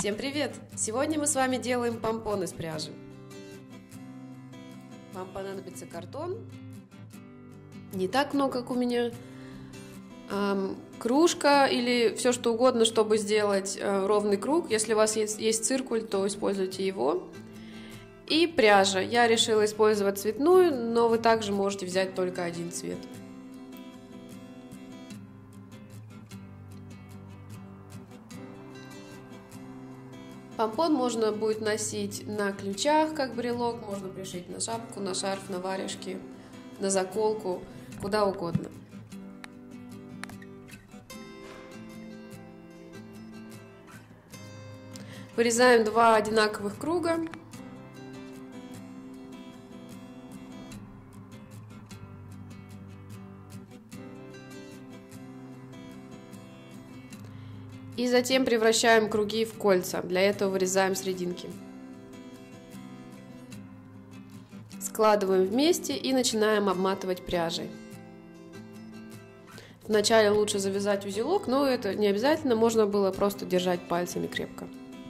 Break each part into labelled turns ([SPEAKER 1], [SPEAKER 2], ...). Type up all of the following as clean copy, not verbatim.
[SPEAKER 1] Всем привет! Сегодня мы с вами делаем помпон из пряжи. Вам понадобится картон, не так много, как у меня, кружка или все что угодно, чтобы сделать ровный круг. Если у вас есть циркуль, то используйте его. И пряжа. Я решила использовать цветную, но вы также можете взять только один цвет. Помпон можно будет носить на ключах, как брелок, можно пришить на шапку, на шарф, на варежки, на заколку, куда угодно. Вырезаем 2 одинаковых круга. И затем превращаем круги в кольца. Для этого вырезаем серединки. Складываем вместе и начинаем обматывать пряжей. Вначале лучше завязать узелок, но это не обязательно, можно было просто держать пальцами крепко.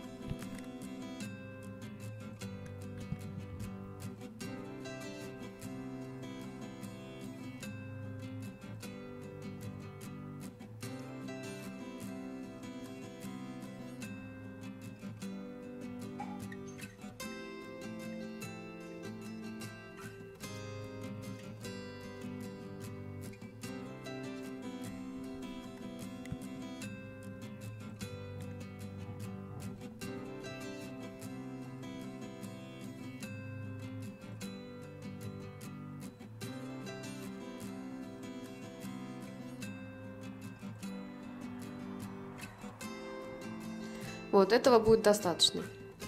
[SPEAKER 1] Вот этого будет достаточно.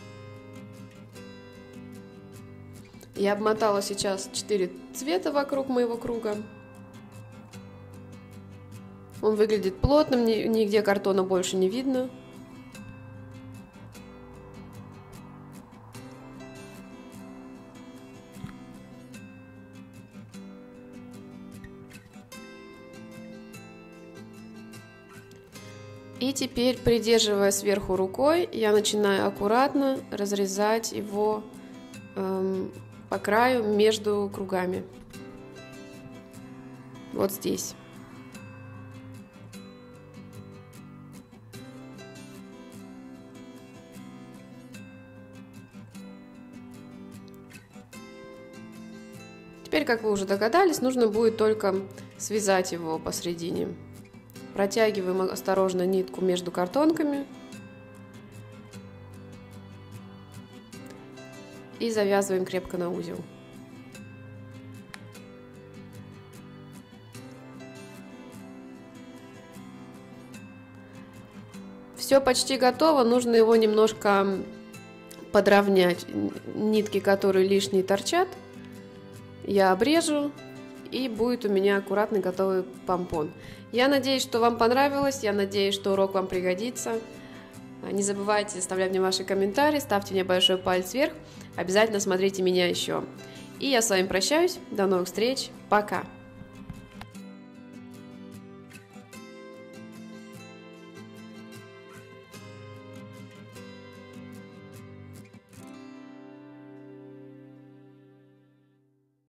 [SPEAKER 1] Я обмотала сейчас 4 цвета вокруг моего круга. Он выглядит плотным, нигде картона больше не видно. И теперь, придерживая сверху рукой, я начинаю аккуратно разрезать его по краю между кругами. Вот здесь. Теперь, как вы уже догадались, нужно будет только связать его посередине. Протягиваем осторожно нитку между картонками и завязываем крепко на узел. Все почти готово, нужно его немножко подровнять. Нитки, которые лишние, торчат, я обрежу. И будет у меня аккуратный готовый помпон. Я надеюсь, что вам понравилось, я надеюсь, что урок вам пригодится. Не забывайте оставлять мне ваши комментарии, ставьте мне большой палец вверх, обязательно смотрите меня еще. И я с вами прощаюсь, до новых встреч, пока!